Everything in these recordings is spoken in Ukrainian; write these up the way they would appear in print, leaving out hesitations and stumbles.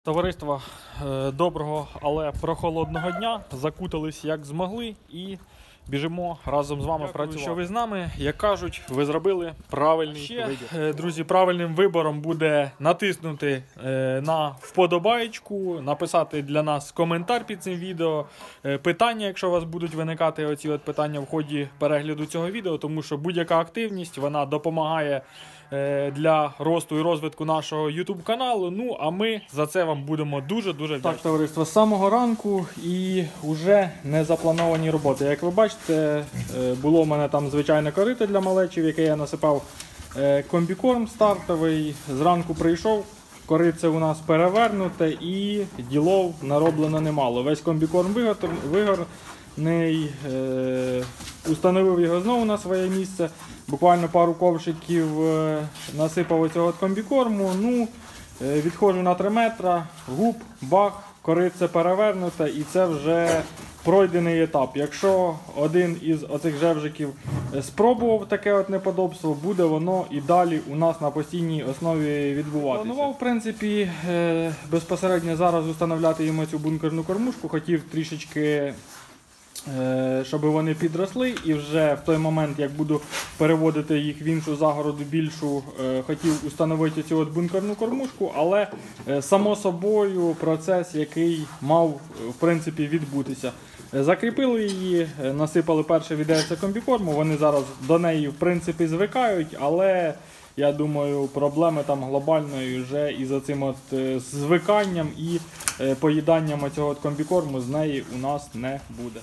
Товариство, доброго, але прохолодного дня. Закутались як змогли і біжимо разом з вами працювати. Що ви з нами, як кажуть, ви зробили правильний вибір. Друзі, правильним вибором буде натиснути на вподобаєчку, написати для нас коментар під цим відео, питання, якщо у вас будуть виникати оці от питання в ході перегляду цього відео, тому що будь-яка активність, вона допомагає для росту і розвитку нашого YouTube каналу. Ну, а ми за це вам будемо дуже-дуже вдячні. Так, товариство, з самого ранку і вже не заплановані роботи. Як ви бачите, було в мене там звичайне корито для малечів, яке я насипав комбікорм стартовий. Зранку прийшов, корице у нас перевернуте і ділов нароблено немало. Весь комбікорм вигорний, установив його знову на своє місце. Буквально пару ковшиків насипав оцього комбікорму. Ну, відходжу на 3 метри, губ, бах, корице перевернуте, і це вже пройдений етап. Якщо один із оцих жевжиків спробував таке от неподобство, буде воно і далі у нас на постійній основі відбуватися. Планував, в принципі, безпосередньо зараз установляти йому цю бункерну кормушку. Хотів трішечки, щоб вони підросли, і вже в той момент, як буду переводити їх в іншу загороду більшу, хотів установити цю от бункерну кормушку, але само собою процес, який мав в принципі відбутися. Закріпили її, насипали перше відерце комбікорму, вони зараз до неї в принципі звикають, але я думаю, проблеми там глобальної вже із цим от звиканням і поїданням цього комбікорму з неї у нас не буде.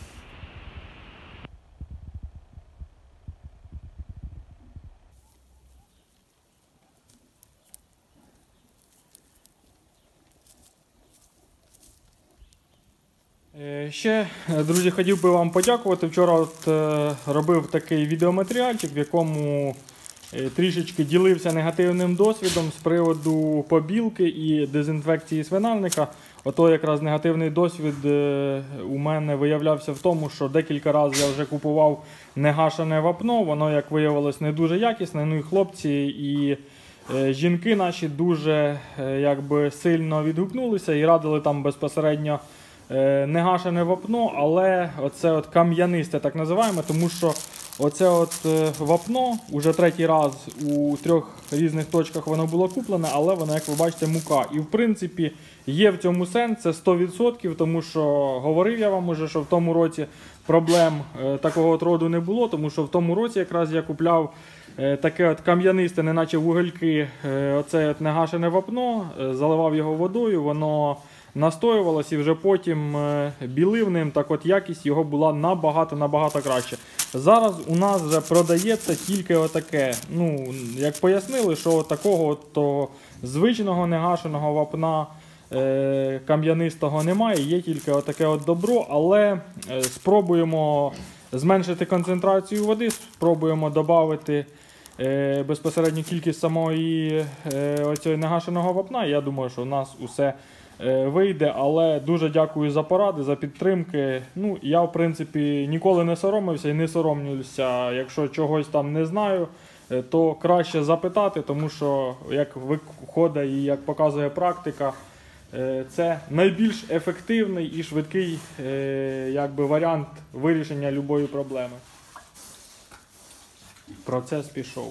Ще, друзі, хотів би вам подякувати. Вчора робив такий відеоматеріальчик, в якому трішечки ділився негативним досвідом з приводу побілки і дезінфекції свинарника. Ото якраз негативний досвід у мене виявлявся в тому, що декілька разів я вже купував негашене вапно, воно, як виявилось, не дуже якісне. Ну і хлопці і жінки наші дуже сильно відгукнулися і радили там безпосередньо негашене вапно, але оце от кам'янисте, так називаємо, тому що оце от вапно уже 3-й раз у 3 різних точках воно було куплене, але воно, як ви бачите, мука. І в принципі є в цьому сенс, це 100%, тому що говорив я вам уже, що в тому році проблем такого от роду не було, тому що в тому році якраз я купляв таке от кам'янисте, неначе вугольки, оце от негашене вапно, заливав його водою, воно настоювалося і вже потім білив ним, так от якість його була набагато краще. Зараз у нас вже продається тільки отаке, ну, як пояснили, що такого от звичного негашеного вапна кам'янистого немає, є тільки отаке от добро, але спробуємо зменшити концентрацію води, спробуємо додати безпосередньо кількість самої оцього негашеного вапна. Я думаю, що у нас усе вийде, але дуже дякую за поради, за підтримки. Ну, я, в принципі, ніколи не соромився і не соромлюся. Якщо чогось там не знаю, то краще запитати, тому що, як виходить і як показує практика, це найбільш ефективний і швидкий варіант вирішення будь-якої проблеми. Процес пішов.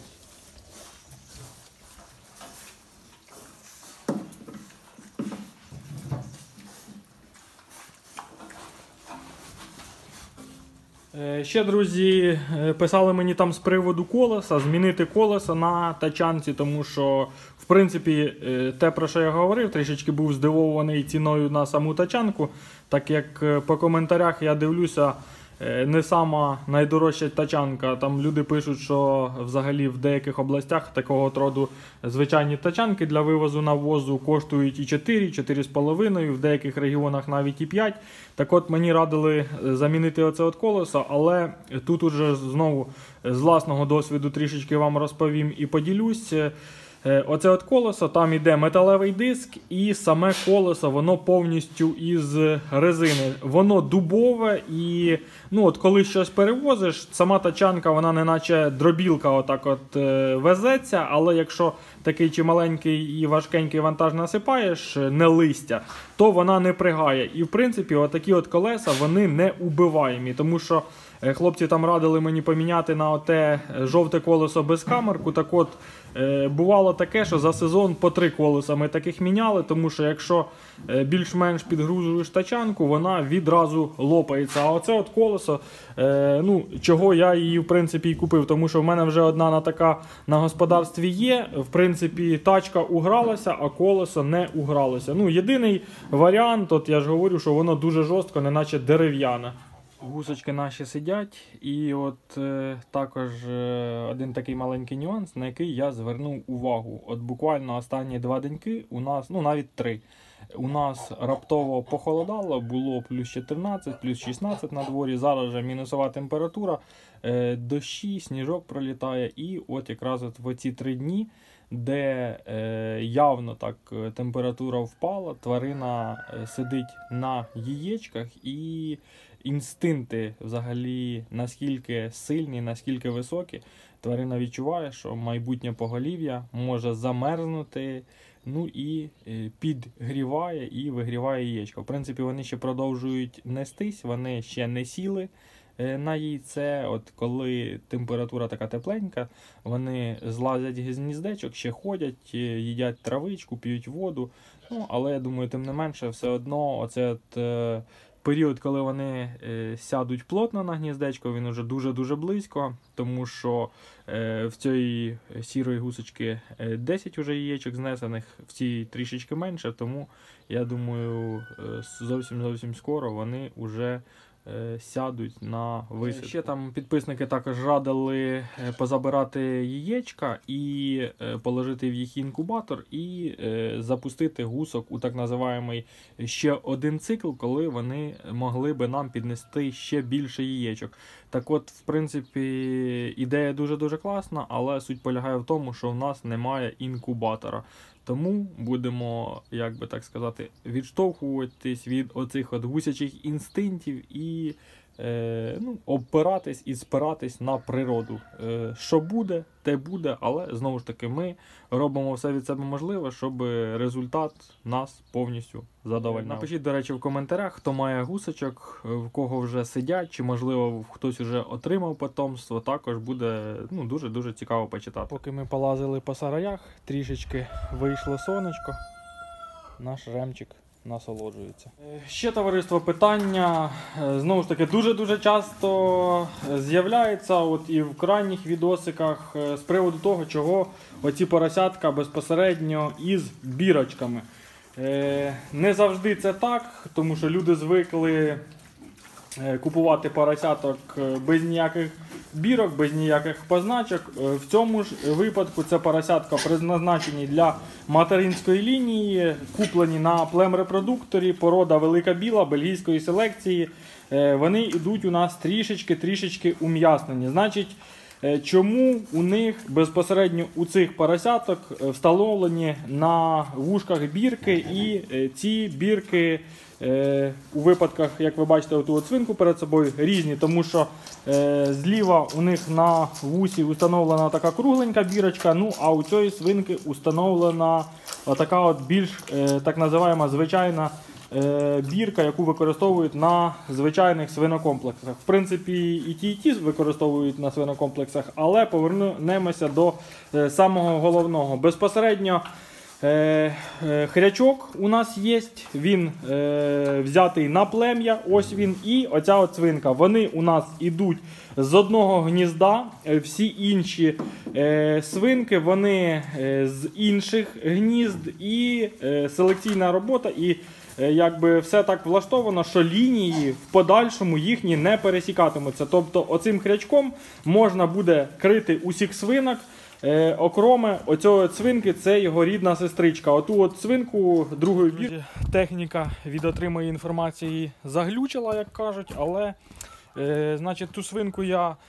Ще, друзі, писали мені там з приводу колеса, змінити колеса на тачанці, тому що, в принципі, те, про що я говорив, трішечки був здивований ціною на саму тачанку, так як по коментарях я дивлюся, не сама найдорожча тачанка. Там люди пишуть, що взагалі в деяких областях такого роду звичайні тачанки для вивозу навозу коштують і 4, 4,5, в деяких регіонах навіть і 5. Так от мені радили замінити оце от колесо, але тут уже знову з власного досвіду трішечки вам розповім і поділюсь. оце от колесо, там іде металевий диск, і саме колесо, воно повністю із резини. Воно дубове, і ну, от коли щось перевозиш, сама тачанка, вона не наче дробілка отак от везеться, але якщо такий чималенький і важкенький вантаж насипаєш, не листя, то вона не пригає. І в принципі отакі от колеса, вони не убиваємі, тому що хлопці там радили мені поміняти на оте жовте колесо без камерку. Так от, бувало таке, що за сезон по 3 колеса ми таких міняли, тому що якщо більш-менш підгружуєш тачанку, вона відразу лопається. А оце от колесо, ну, чого я її в принципі і купив, тому що в мене вже одна така на господарстві є. В принципі, тачка угралася, а колесо не угралося. Ну, єдиний варіант, от я ж говорю, що воно дуже жорстко, неначе дерев'яне. Гусочки наші сидять, і от також один такий маленький нюанс, на який я звернув увагу. От буквально останні 2 деньки у нас, ну навіть 3, у нас раптово похолодало, було плюс 14, плюс 16 на дворі, зараз вже мінусова температура, дощі, сніжок пролітає, і от якраз от в ці 3 дні, де явно так температура впала, тварина сидить на яєчках, і інстинкти взагалі наскільки сильні, наскільки високі, тварина відчуває, що майбутнє поголів'я може замерзнути, ну і підгріває і вигріває яєчко. В принципі, вони ще продовжують нестись, вони ще не сіли на яйце. От коли температура така тепленька, вони злазять з гніздечок, ще ходять, їдять травичку, п'ють воду. Ну, але я думаю, тим не менше, все одно оце от період, коли вони сядуть плотно на гніздечко, він уже дуже-дуже близько, тому що в цієї сірої гусочки 10 уже яєчок знесених, в цій трішечки менше, тому я думаю, зовсім скоро вони вже сядуть на висадку. Ще там підписники також радили позабирати яєчка і положити в їх інкубатор і запустити гусок у так називаємий ще один цикл, коли вони могли би нам піднести ще більше яєчок. Так от, в принципі, ідея дуже-дуже класна, але суть полягає в тому, що в нас немає інкубатора. Тому будемо, як би так сказати, відштовхуватись від оцих от гусячих інстинктів і опиратись і спиратись на природу. Що буде, те буде, але знову ж таки ми робимо все від себе можливе, щоб результат нас повністю задовольняв. Напишіть, до речі, в коментарях, хто має гусочок, в кого вже сидять, чи можливо хтось вже отримав потомство, також буде дуже-дуже цікаво почитати. Поки ми полазили по сараях, трішечки вийшло сонечко, наш ремчик насолоджується. Ще, товариство, питання, знову ж таки, дуже-дуже часто з'являється от і в крайніх відосиках з приводу того, чого оці поросятка безпосередньо із бірочками. Не завжди це так, тому що люди звикли купувати поросяток без ніяких бірок, без ніяких позначок. В цьому ж випадку це поросятка призначені для материнської лінії, куплені на племрепродукторі, порода велика біла, бельгійської селекції. Вони йдуть у нас трішечки ум'яснені. Значить, чому у них безпосередньо у цих поросяток встановлені на вушках бірки, і ці бірки у випадках, як ви бачите, оту от свинку перед собою, різні, тому що зліва у них на вусі встановлена така кругленька бірочка, ну а у цієї свинки встановлена така от більш так називаємо звичайна бірка, яку використовують на звичайних свинокомплексах. В принципі, і ті використовують на свинокомплексах, але повернемося до самого головного. Безпосередньо хрячок у нас є, він взятий на плем'я, ось він, і оця от свинка. Вони у нас ідуть з одного гнізда, всі інші свинки, вони з інших гнізд, і селекційна робота, і якби все так влаштовано, що лінії в подальшому їхні не пересікатимуться. Тобто оцим хрячком можна буде крити усіх свинок, окроме оцього свинки, це його рідна сестричка. Оту от свинку другої бірки. Техніка від отриманої інформації заглючила, як кажуть, але значить, ту свинку я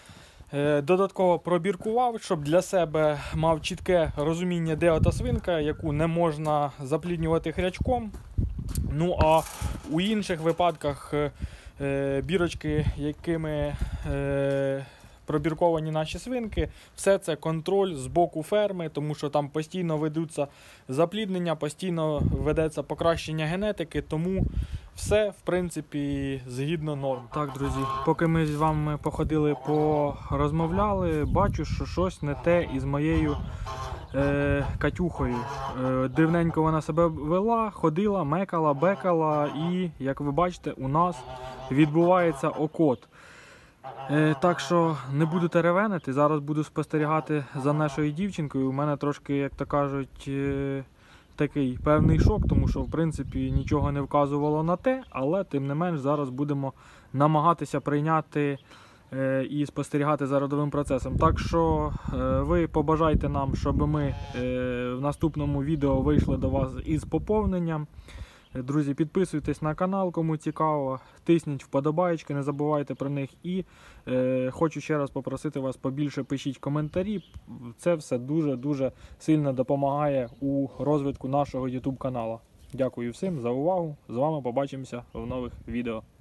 Додатково пробіркував, щоб для себе мав чітке розуміння, де ота свинка, яку не можна запліднювати хрячком. Ну а у інших випадках бірочки, якими пробірковані наші свинки, все це контроль з боку ферми, тому що там постійно ведуться запліднення, постійно ведеться покращення генетики, тому все, в принципі, згідно норм. Так, друзі, поки ми з вами походили, порозмовляли, бачу, що щось не те із моєю Катюхою. Дивненько вона себе вела, ходила, мекала, бекала і, як ви бачите, у нас відбувається окот. Так що не буду теревенити, зараз буду спостерігати за нашою дівчинкою. У мене трошки, як то кажуть, такий певний шок, тому що в принципі нічого не вказувало на те, але тим не менш зараз будемо намагатися прийняти і спостерігати за родовим процесом. Так що ви побажайте нам, щоб ми в наступному відео вийшли до вас із поповненням. Друзі, підписуйтесь на канал, кому цікаво, тисніть вподобайки, не забувайте про них. І хочу ще раз попросити вас побільше пишіть коментарі. Це все дуже-дуже сильно допомагає у розвитку нашого YouTube каналу. Дякую всім за увагу. З вами побачимося в нових відео.